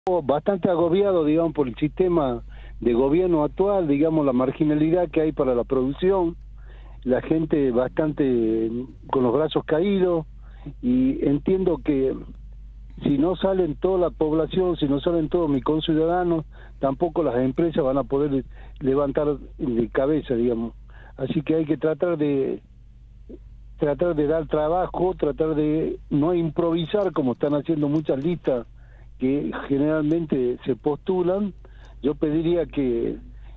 bastante agobiado, digamos, por el sistema de gobierno actual, digamos, la marginalidad que hay para la producción, la gente bastante con los brazos caídos, y entiendo que si no salen toda la población, si no salen todos mis conciudadanos, tampoco las empresas van a poder levantar de cabeza, digamos. Así que hay que tratar de dar trabajo, tratar de no improvisar como están haciendo muchas listas que generalmente se postulan. Yo pediría que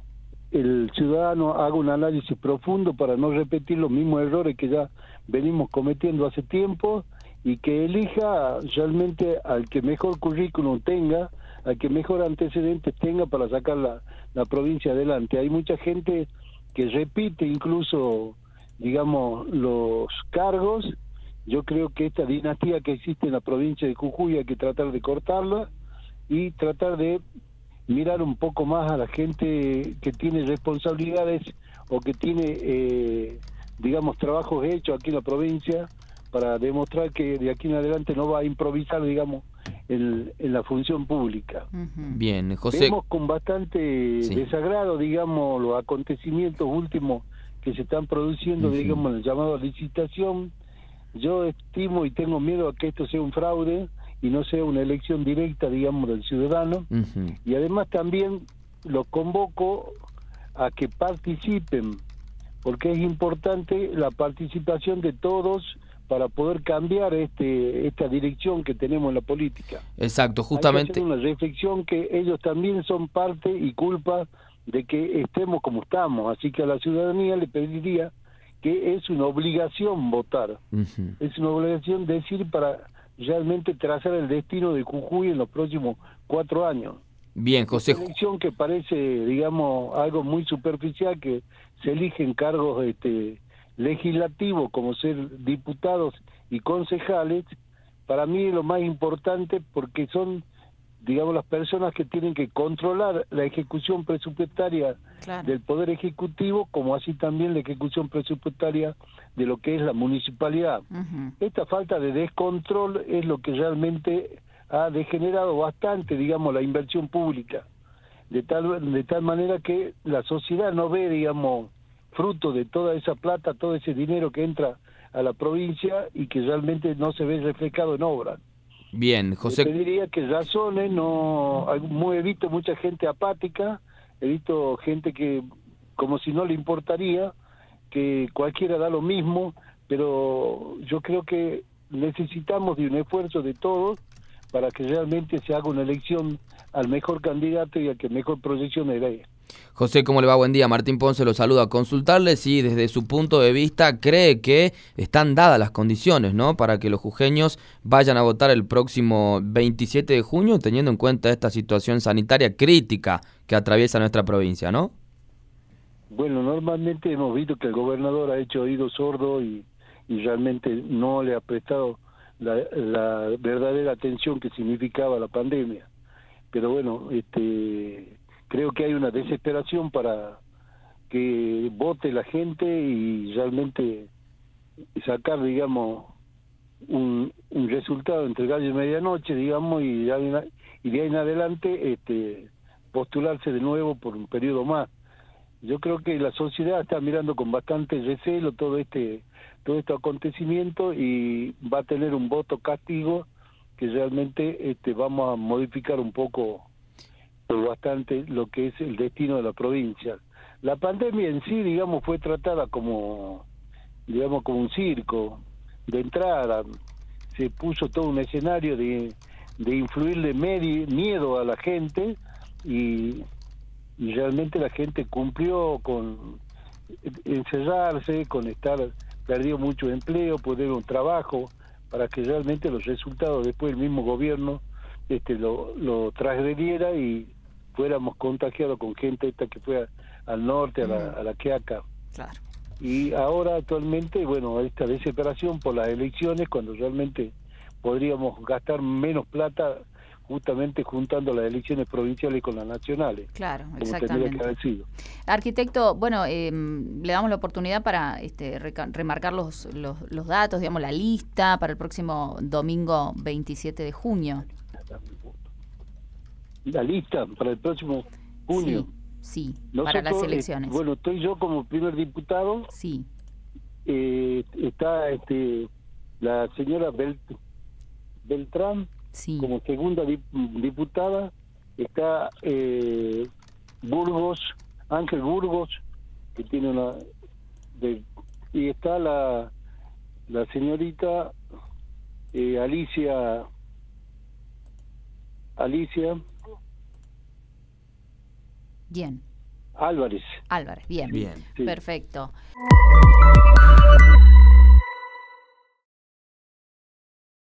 el ciudadano haga un análisis profundo para no repetir los mismos errores que ya venimos cometiendo hace tiempo, y que elija realmente al que mejor currículum tenga, al que mejor antecedentes tenga para sacar la provincia adelante. Hay mucha gente que repite incluso, digamos, los cargos. Yo creo que esta dinastía que existe en la provincia de Jujuy hay que tratar de cortarla y tratar de mirar un poco más a la gente que tiene responsabilidades o que tiene, digamos, trabajos hechos aquí en la provincia, para demostrar que de aquí en adelante no va a improvisar, digamos, en la función pública. Bien, José. Vemos con bastante desagrado, digamos, los acontecimientos últimos que se están produciendo, digamos, en el llamado a licitación. Yo estimo y tengo miedo a que esto sea un fraude y no sea una elección directa, digamos, del ciudadano. Y además también los convoco a que participen, porque es importante la participación de todos para poder cambiar esta dirección que tenemos en la política. Exacto, justamente. Hay que hacer una reflexión que ellos también son parte y culpa de que estemos como estamos, así que a la ciudadanía le pediría que es una obligación votar, es una obligación decir para realmente trazar el destino de Jujuy en los próximos 4 años. Bien, José. Una elección que parece, digamos, algo muy superficial, que se eligen cargos legislativos como ser diputados y concejales. Para mí es lo más importante, porque son, digamos, las personas que tienen que controlar la ejecución presupuestaria del Poder Ejecutivo, como así también la ejecución presupuestaria de lo que es la municipalidad. Esta falta de descontrol es lo que realmente ha degenerado bastante, digamos, la inversión pública, de tal manera que la sociedad no ve, digamos, fruto de toda esa plata, todo ese dinero que entra a la provincia y que realmente no se ve reflejado en obras. Bien, José. Le pediría que razones, he visto mucha gente apática, he visto gente que como si no le importaría, que cualquiera da lo mismo, pero yo creo que necesitamos de un esfuerzo de todos para que realmente se haga una elección al mejor candidato y al que mejor proyección de ley. José, ¿cómo le va? Buen día. Martín Ponce lo saluda. Consultarle si desde su punto de vista cree que están dadas las condiciones, ¿no?, para que los jujeños vayan a votar el próximo 27 de junio, teniendo en cuenta esta situación sanitaria crítica que atraviesa nuestra provincia, ¿no? Bueno, normalmente hemos visto que el gobernador ha hecho oído sordo y realmente no le ha prestado la verdadera atención que significaba la pandemia. Pero bueno, creo que hay una desesperación para que vote la gente y realmente sacar, digamos, un resultado entre gallo y medianoche, digamos, y de ahí en adelante postularse de nuevo por un periodo más. Yo creo que la sociedad está mirando con bastante recelo todo este acontecimiento, y va a tener un voto castigo que realmente vamos a modificar un poco bastante lo que es el destino de la provincia. La pandemia en sí, digamos, fue tratada como un circo. De entrada se puso todo un escenario de influirle miedo a la gente, y realmente la gente cumplió con encerrarse, con perdió mucho empleo, poder un trabajo, para que realmente los resultados después el mismo gobierno lo transgrediera y fuéramos contagiados con gente que fue al norte, a la Quiaca. Claro. Y ahora actualmente, bueno, esta desesperación por las elecciones, cuando realmente podríamos gastar menos plata justamente juntando las elecciones provinciales con las nacionales. Claro, como exactamente. Tendría que haber sido. Arquitecto, bueno, le damos la oportunidad para remarcar los datos, digamos, la lista para el próximo domingo 27 de junio. la lista para el próximo junio. Sí, Nosotros, para las elecciones. Bueno, estoy yo como primer diputado. Sí. Está la señora Beltrán Sí. como segunda diputada. Está Ángel Burgos, que tiene y está la señorita Alicia Bien. Álvarez. Bien. Bien. Sí. Perfecto.